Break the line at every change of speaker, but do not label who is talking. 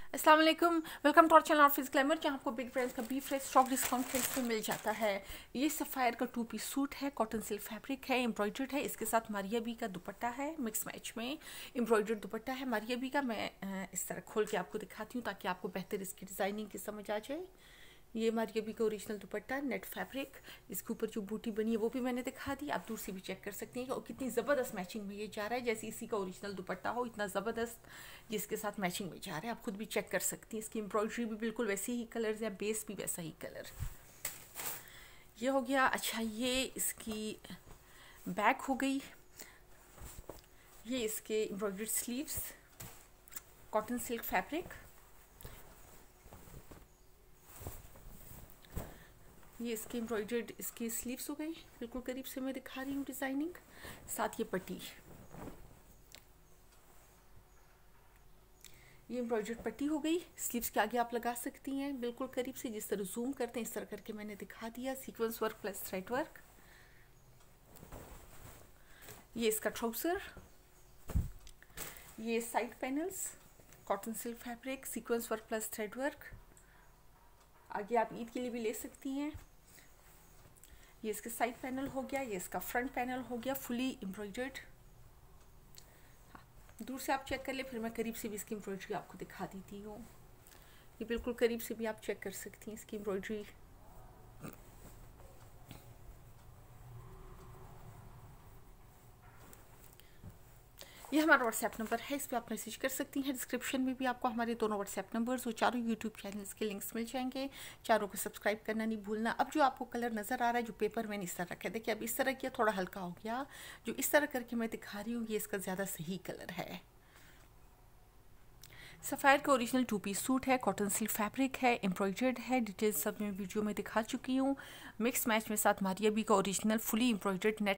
अस्सलाम वालेकुम, welcome to our channel office glamour, जहाँ आपको बिग ब्रांड्स का बी फ्रेश स्टॉक डिस्काउंट प्राइस पे मिल जाता है। ये सफ़ायर का 2 पीस सूट है, कॉटन सिल्क फैब्रिक है, एम्ब्रॉयडर्ड है। इसके साथ मारिया बी का दुपट्टा है, मिक्स मैच में एम्ब्रॉयडर्ड दुपट्टा है मारिया बी का। मैं इस तरह खोल के आपको दिखाती हूँ ताकि आपको बेहतर इसकी डिज़ाइनिंग की समझ आ जाए। ये मारिया बी का ओरिजिनल दुपट्टा, नेट फैब्रिक। इसके ऊपर जो बूटी बनी है वो भी मैंने दिखा दी, आप दूर से भी चेक कर सकती हैं और कितनी ज़बरदस्त मैचिंग में ये जा रहा है, जैसे इसी का ओरिजिनल दुपट्टा हो, इतना ज़बरदस्त जिसके साथ मैचिंग में जा रहा है। आप खुद भी चेक कर सकती हैं। इसकी एम्ब्रॉयडरी भी बिल्कुल वैसे ही कलर है, बेस भी वैसा ही कलर। ये हो गया। अच्छा, ये इसकी बैक हो गई। ये इसके embroidered sleeves, cotton silk fabric. ये इसके एम्ब्रॉयडर्ड इसकी स्लीव्स हो गई, बिल्कुल करीब से मैं दिखा रही हूँ डिज़ाइनिंग। साथ ये पट्टी, ये एम्ब्रॉयडर्ड पट्टी हो गई। स्लीव्स के आगे आप लगा सकती हैं बिल्कुल करीब से, जिस तरह जूम करते हैं इस तरह करके मैंने दिखा दिया। Sequence work plus thread work. ये इसका ट्राउज़र, ये side panels, cotton silk fabric, sequence work plus thread work. आगे आप ईद के लिए भी ले सकती हैं। ये इसके साइड पैनल हो गया, ये इसका फ्रंट पैनल हो गया, फुली एम्ब्रॉयडर्ड। दूर से आप चेक कर ले, फिर मैं करीब से भी इसकी एम्ब्रॉयडरी आपको दिखा देती हूँ। ये बिल्कुल करीब से भी आप चेक कर सकती हैं इसकी एम्ब्रॉयडरी। ये हमारा व्हाट्सएप नंबर है, इस पर आप मैसेज कर सकती हैं। डिस्क्रिप्शन में भी आपको हमारे दोनों व्हाट्सएप नंबर्स और चारों यूट्यूब चैनल्स के लिंक्स मिल जाएंगे। चारों को सब्सक्राइब करना नहीं भूलना। अब जो आपको कलर नज़र आ रहा है, जो पेपर मैंने इस तरह रखा है, देखिए अब इस तरह किया थोड़ा हल्का हो गया। जो इस तरह करके मैं दिखा रही हूँ ये इसका ज़्यादा सही कलर है। सफ़ायर का ओरिजिनल 2 पीस सूट है, कॉटन सिल्क फैब्रिक है, एम्ब्रॉयडर्ड है। डिटेल्स सब मैं वीडियो में दिखा चुकी हूँ। मिक्स मैच में साथ मारिया बी का ओरिजिनल फुली एम्ब्रॉयडर्ड नेट